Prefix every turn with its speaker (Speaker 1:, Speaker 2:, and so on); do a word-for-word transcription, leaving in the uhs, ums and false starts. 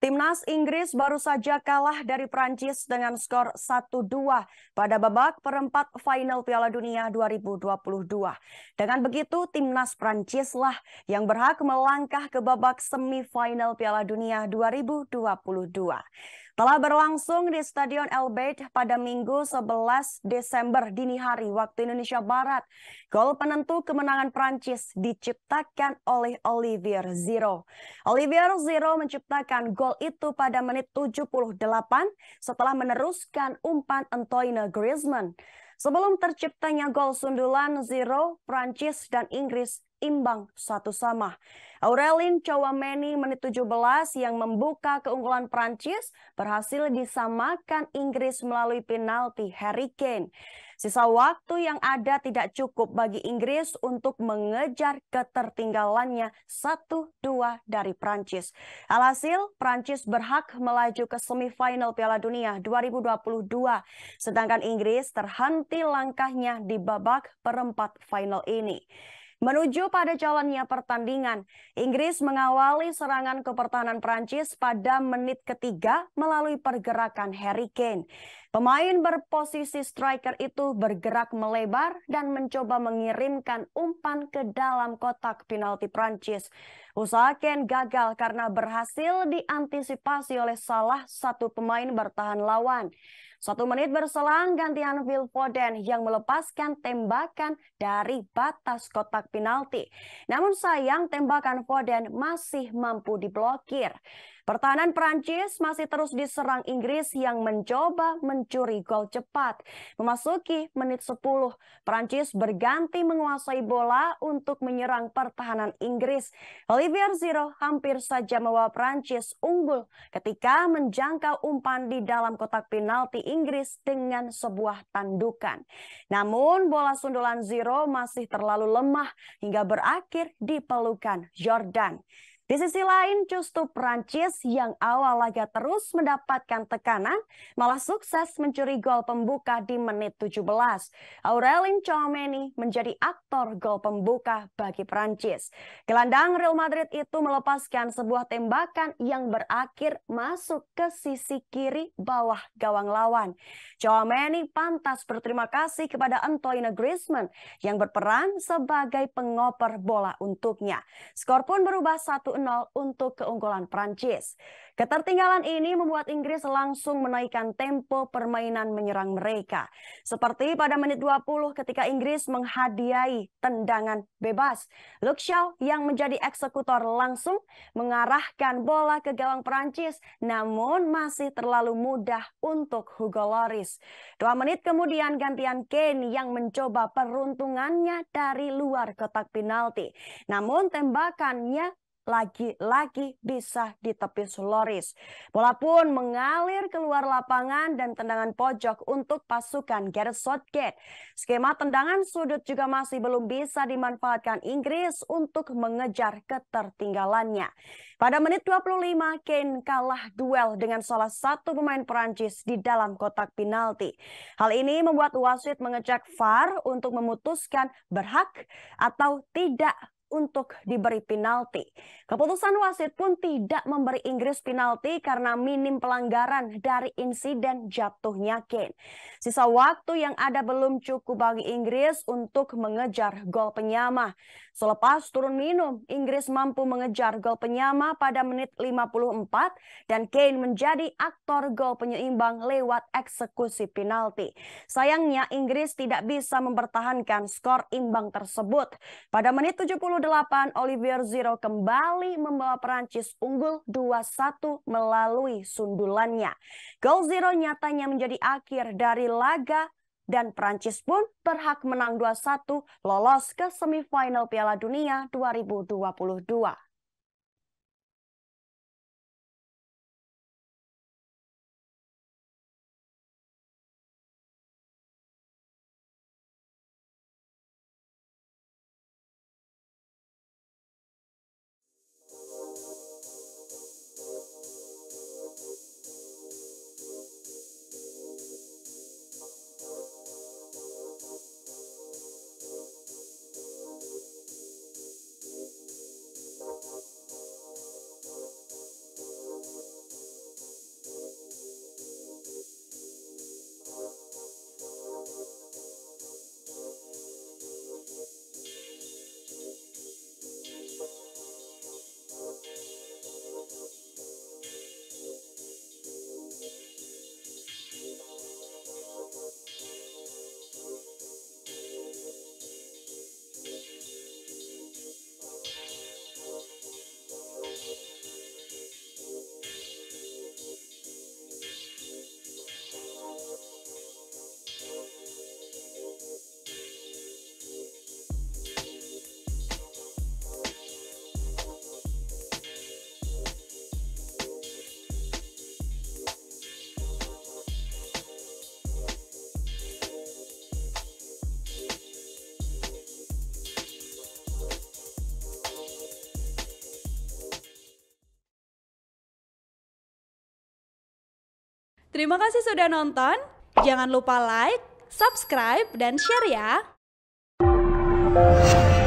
Speaker 1: Timnas Inggris baru saja kalah dari Prancis dengan skor satu dua pada babak perempat final Piala Dunia dua ribu dua puluh dua. Dengan begitu, Timnas Prancis lah yang berhak melangkah ke babak semifinal Piala Dunia dua ribu dua puluh dua. Telah berlangsung di Stadion El Bayt pada Minggu sebelas Desember dini hari waktu Indonesia Barat. Gol penentu kemenangan Prancis diciptakan oleh Olivier Giroud. Olivier Giroud menciptakan gol itu pada menit tujuh puluh delapan setelah meneruskan umpan Antoine Griezmann. Sebelum terciptanya gol sundulan Giroud, Prancis dan Inggris imbang satu sama. Aurelien Tchouameni menit tujuh belas yang membuka keunggulan Prancis berhasil disamakan Inggris melalui penalti Harry Kane. Sisa waktu yang ada tidak cukup bagi Inggris untuk mengejar ketertinggalannya satu dua dari Prancis. Alhasil, Prancis berhak melaju ke semifinal Piala Dunia dua ribu dua puluh dua, sedangkan Inggris terhenti langkahnya di babak perempat final ini. Menuju pada jalannya pertandingan, Inggris mengawali serangan ke pertahanan Prancis pada menit ketiga melalui pergerakan Harry Kane. Pemain berposisi striker itu bergerak melebar dan mencoba mengirimkan umpan ke dalam kotak penalti Prancis. Usaha Kane gagal karena berhasil diantisipasi oleh salah satu pemain bertahan lawan. Satu menit berselang, gantian Phil Foden yang melepaskan tembakan dari batas kotak penalti. Namun sayang, tembakan Foden masih mampu diblokir. Pertahanan Prancis masih terus diserang Inggris yang mencoba mencuri gol cepat. Memasuki menit sepuluh, Prancis berganti menguasai bola untuk menyerang pertahanan Inggris. Olivier Giroud hampir saja membawa Prancis unggul ketika menjangkau umpan di dalam kotak penalti Inggris dengan sebuah tandukan. Namun bola sundulan Giroud masih terlalu lemah hingga berakhir di pelukan Jordan. Di sisi lain, justru Prancis yang awal laga terus mendapatkan tekanan, malah sukses mencuri gol pembuka di menit tujuh belas. Aurelien Tchouameni menjadi aktor gol pembuka bagi Prancis. Gelandang Real Madrid itu melepaskan sebuah tembakan yang berakhir masuk ke sisi kiri bawah gawang lawan. Tchouameni pantas berterima kasih kepada Antoine Griezmann yang berperan sebagai pengoper bola untuknya. Skor pun berubah satu nol untuk keunggulan Prancis. Ketertinggalan ini membuat Inggris langsung menaikkan tempo permainan menyerang mereka. Seperti pada menit dua puluh ketika Inggris menghadiahi tendangan bebas. Luke Shaw yang menjadi eksekutor langsung mengarahkan bola ke gawang Prancis, namun masih terlalu mudah untuk Hugo Lloris. Dua menit kemudian gantian Kane yang mencoba peruntungannya dari luar kotak penalti. Namun tembakannya lagi-lagi bisa ditepis Lloris. Bola pun mengalir keluar lapangan dan tendangan pojok untuk pasukan Gareth Southgate. Skema tendangan sudut juga masih belum bisa dimanfaatkan Inggris untuk mengejar ketertinggalannya. Pada menit dua puluh lima, Kane kalah duel dengan salah satu pemain Prancis di dalam kotak penalti. Hal ini membuat wasit mengecek V A R untuk memutuskan berhak atau tidak untuk diberi penalti. Keputusan wasit pun tidak memberi Inggris penalti karena minim pelanggaran dari insiden jatuhnya Kane. Sisa waktu yang ada belum cukup bagi Inggris untuk mengejar gol penyama. Selepas turun minum, Inggris mampu mengejar gol penyama pada menit lima puluh empat dan Kane menjadi aktor gol penyeimbang lewat eksekusi penalti. Sayangnya Inggris tidak bisa mempertahankan skor imbang tersebut. Pada menit tujuh puluh delapan, Olivier Giroud kembali membawa Prancis unggul dua satu melalui sundulannya. Gol Giroud nyatanya menjadi akhir dari laga dan Prancis pun berhak menang dua satu lolos ke semifinal Piala Dunia dua ribu dua puluh dua.
Speaker 2: Terima kasih sudah nonton. Jangan lupa like, subscribe, dan share ya.